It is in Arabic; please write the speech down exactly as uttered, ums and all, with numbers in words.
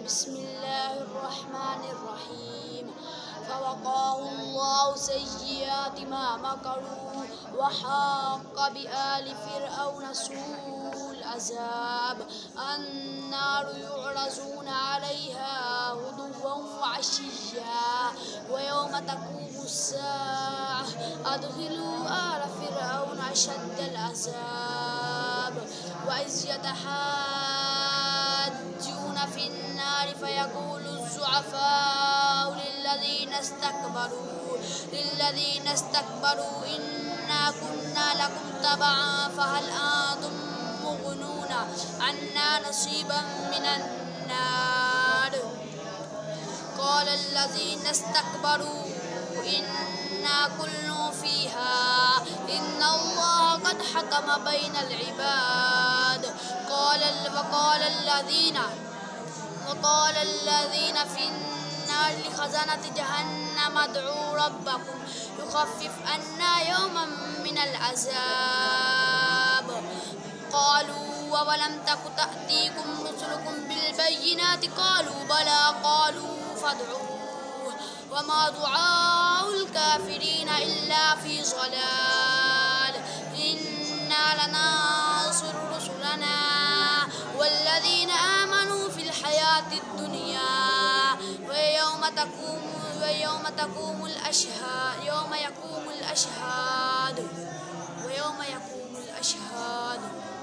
بسم الله الرحمن الرحيم فوقاه الله سيئات ما مكروا وحاق بآل فرعون سوء العذاب النار يعرضون عليها غدوا وعشيا ويوم تقوم الساعة أدخلوا آل فرعون أشد العذاب وإذ يتحاجون في النار فيقول الضعفاء للذين استكبروا للذين استكبروا إنا كنا لكم تبعا فهل أنتم مغنون عنا نصيبا من النار قال الذين استكبروا إنا كل فيها إن الله قد حكم بين العباد قال وقال الذين وقال الذين في النار لخزنة جهنم ادعوا ربكم يخفف عنا يوما من العذاب قالوا أولم تك تأتيكم رسلكم بالبينات قالوا بلى قالوا فادعوا وما دعاء الكافرين إلا في ضلال إنا لننصر رسلنا والذين آمنوا في الحياة الدنيا ويوم تقوم ويوم تقوم الأشهاد يوم يقوم الأشهاد ويوم يقوم الأشهاد